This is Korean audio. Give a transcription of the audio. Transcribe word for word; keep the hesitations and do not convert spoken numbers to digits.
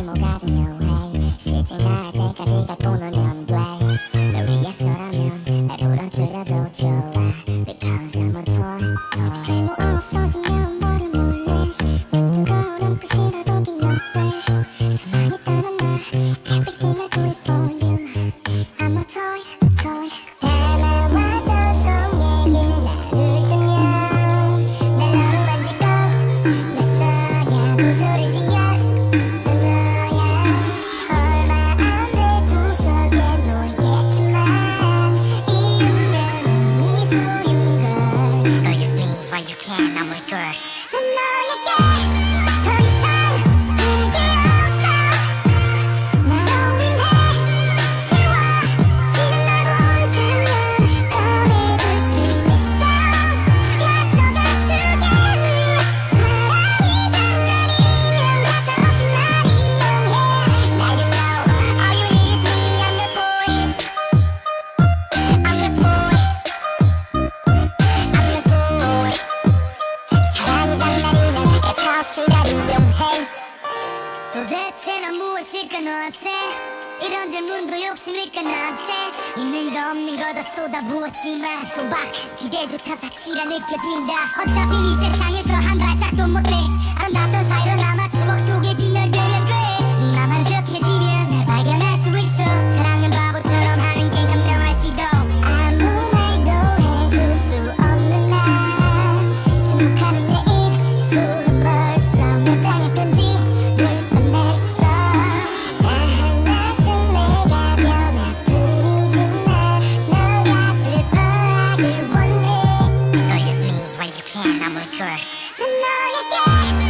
뭐가 중요해. 실증 날 때까지 갖고 놀면 돼. 널 위해서라면 날 부러뜨려도 좋아. Because I'm a toy, toy. 쓸모 없어지면 버려 몰래. 문득 어렴풋이라도 기억돼. 수많이 따른 나 Everything I do it for you. I'm a toy, toy. 다나왔던 속 얘긴 나를 뜨면 날 너로 만지고 낯서야 미소를 지어. 넌 너야. 얼마 안 돼 구석에 놓였지만 이 운명은 네 소유인 걸. Don't use me while you can, I'm all yours. 난 너에게 더 이상 할게 없어. 나로 인해 채워지는 널 본다면 꺼내줄 수 있어. 가져다 주겠니. 사랑이 장난이면 가차없이 날 이용해. Now you know all you need is me. I'm your toy. I'm your toy. I'm your toy. 사랑이 장난이면 가차없이 날 이용해. 도대체 넌 무엇일까 너한테. 이런 질문도 욕심일까 나한테. 있는 거 없는 거 다 쏟아부었지만 소박한 기대조차 사치라 느껴진다. 어차피 네 세상에서 한 발짝도 못해. 아름답던 사이로 남아 추억 속에 진열되면 돼. 네 맘 한적해지면 날 발견할 수 있어. 사랑은 바보처럼 하는 게 현명할지도. 아무 말도 해줄 수 없는 나. 침묵하는 내 입술은 벌써 몇 장의 편지를 써냈어. 나 하나쯤 내가 변화뿐이지만 너가 슬퍼하길 원해. Don't use me while you can, I'm all yours. 난 너에게